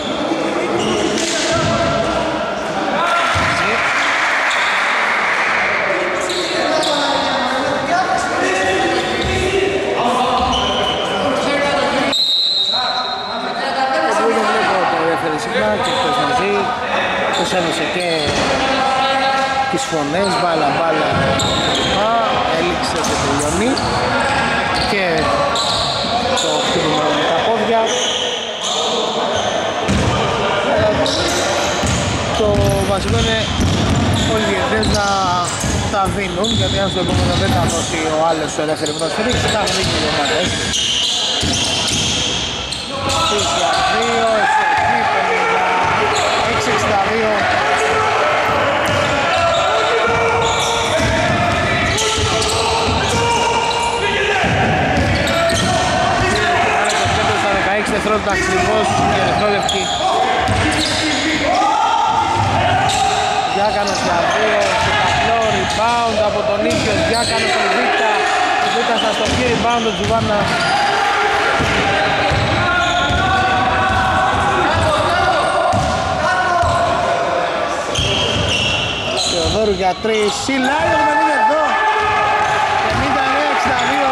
τις φωνές, μπάλα μπάλα, α, έληξε και τελειώνει και το χτύπημα με τα πόδια. Το βασικό είναι όλοι οι διαιτητές να τα δίνουν, γιατί αν στο επόμενο δεν θα δώσει ο άλλος ο ελεύθερη πρωτοσφαιρή, θα έχουν δίκιο οι ομάδες. εξήντα δύο, έξι εξήντα δύο. Στα δεκαέξι δευτερόλεπτα ακριβώς και δευτερόλεπτοι. Διάκανος για δύο, στο rebound από τον ίδιο Διάκανο στον Βίτα. Ο Βίτα στα στοχή, rebound του Τζουβάνα. Θεοδόρου για τρεις, Σιλάι, ο είναι εδώ. πενήντα εννέα εξήντα δύο.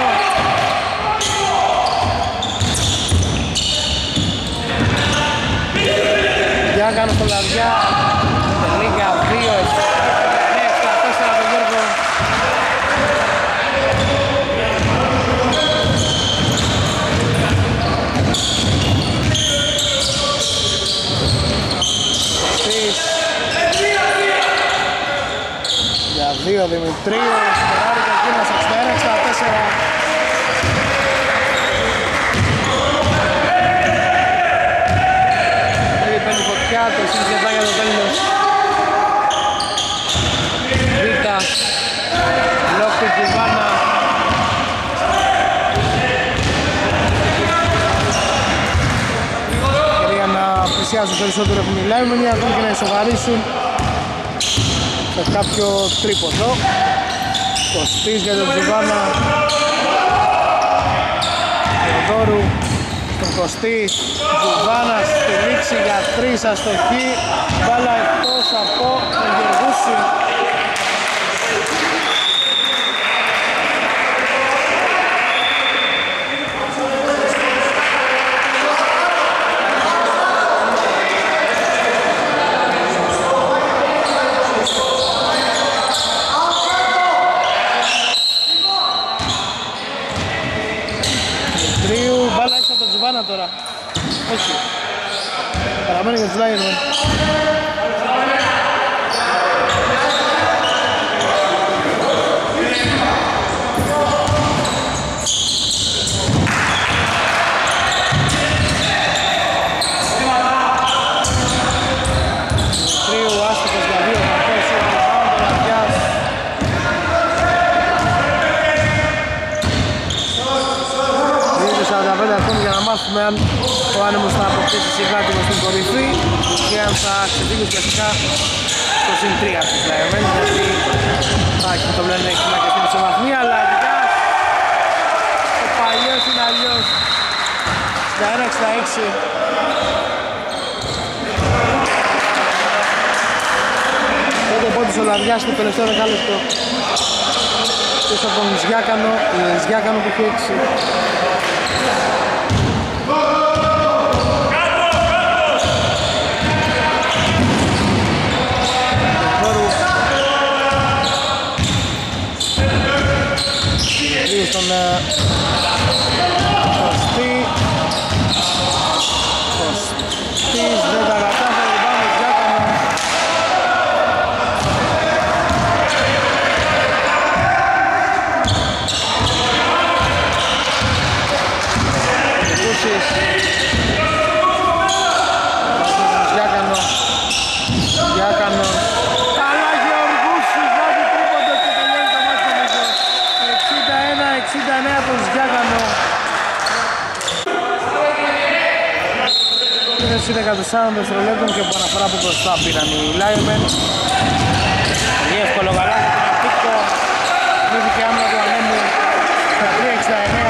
Διάκανο στο Λαβιά. Λίγα δύο, ναι, εξήντα τέσσερα τον Γιώργο. Στης για δύο Δημητρίου, σκοράρει και εκείνος εξήντα ένα εξήντα τέσσερα. Ήδη παίρνει φωτιά, τρεις λεπτά για το τέλος. Βίτα, Λόκτη Τζιβάνα. Ευκαιρία να πλησιάζουν περισσότερο έχουν οι Λάιμενοι, ακόμη και να ισοβαρίσουν σε κάποιο τρίποντο. Κωστής για τον Τζιβάνα. Θεοδόρου στον Κωστή. Τζιβάνα στη λήξη για τρεις αστοχή. Μπάλα εκτός από τον Γεργούση. Τώρα. Όχι. Παραμένει για τους Λάιερμεν. Τρίου άστοχος για δύο καθώς ο Ριμπάουντ ο Λαβιάς. σαράντα πέντε ακόμη για να μάθουμε αν ο άνεμος θα αποκτήσει συγκράτημα στην κορυφή και αν θα ξεφύγει ουσιαστικά στο συν τρία στις Λαϊωμένες, γιατί θα έχει το πλέον έξιμα και στην ισοβαθμία, αλλά Αντιγάς ο παλιός είναι αλλιώς εξήντα ένα εξήντα έξι. Τότε πόντος ο Λαδιάς στο τελευταίο δεκάλεπτο και από τον Ζιάκανο, Ζιάκανο που έχει έξι. Στον Κωστή. Κωστής δεν τα κατάφερε, πάμε Ζιάκανο. Κουσής. Ζιάκανο. Ζιάκανο. Αλλά Γεωργούσης βάζει τρίποντο και τελειώνει το μάτι νομίζω. εξήντα ένα εξήντα εννέα τον Ζιάκανο. Είναι στις δεκατέσσερα δευτερολέπτων και που αναφορά από μπροστά πήραν οι Λάιερμεν. Πολύ εύκολο καλάθι του Ναπτύκτο. Μύθηκε άμυνα του Ανέμου στα τρία εξήντα εννέα.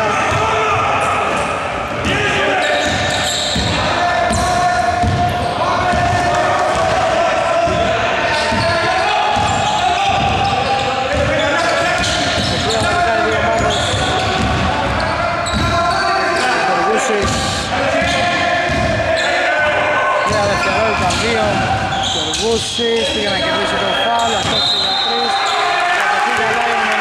Κούσεις πήγε να κερδίσει το φάουλ, αυτό εξήντα τρία. Κατοχή για Λάιονμεν.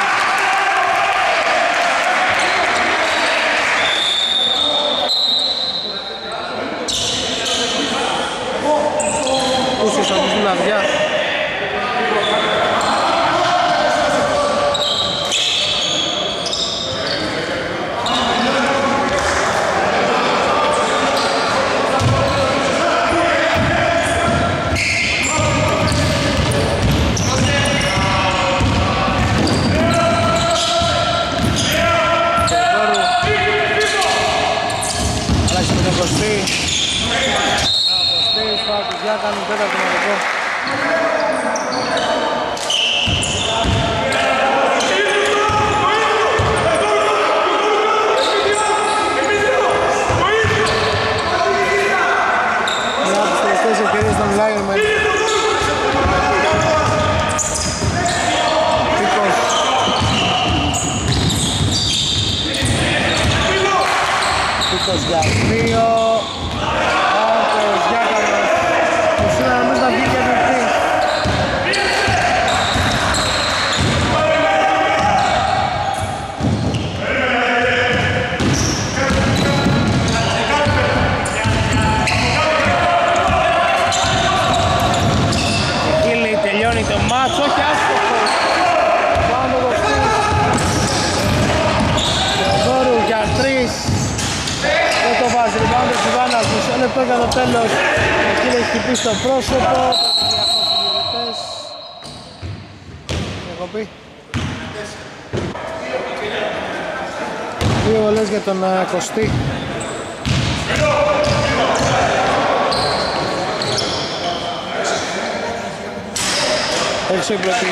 Κούσεις από την Λαβιά. Για κάνουν τέταρτο μοναδικό. Μια από τις τελευταίες ευκαιρίες των Λάιονμεν. Τίκος. Τίκος για δύο. Λεπτό για το τέλος, εκεί έχει χτυπήσει στο πρόσωπο, διακοπή. Δύο βολές για τον Κωστή. Έξω η πρώτη.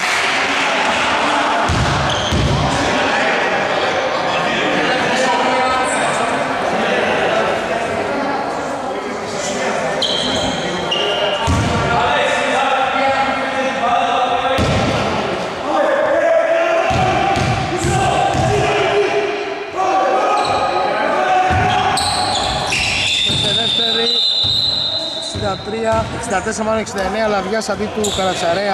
εξήντα τέσσερα μάλλον εξήντα εννέα, Λαβιάς αντί του Καρατσαρέα.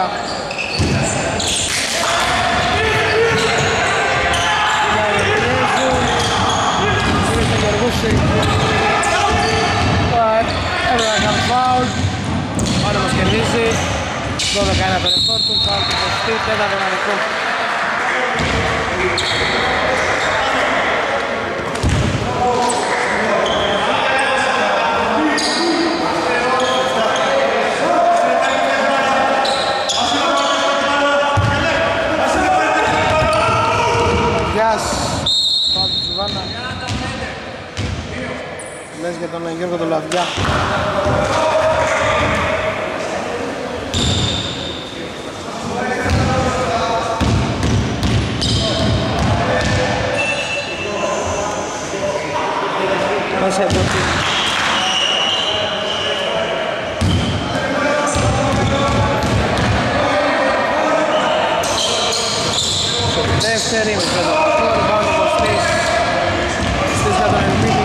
Έπρεπε να κάνει φάουλ, πάντα μας κερδίζει. δώδεκα ένα το ρεκόρ του, φάουλ του Κωστή, τέταρτο μοναδικό. Πάω του Τσουβάνα. Λες για τον Γιώργο τον Λαβιά. Μέσα από εκεί. Δεύτερη με το ρebound πάνω από Στής. Στής για τον Ελπίδη.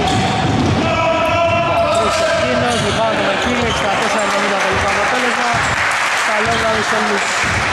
Τρεις εκείνος, rebound τον Ελπίδη, εξήντα τέσσερα ενενήντα το λοιπά αποτέλεσμα. Καλό βράδυ σε όλους.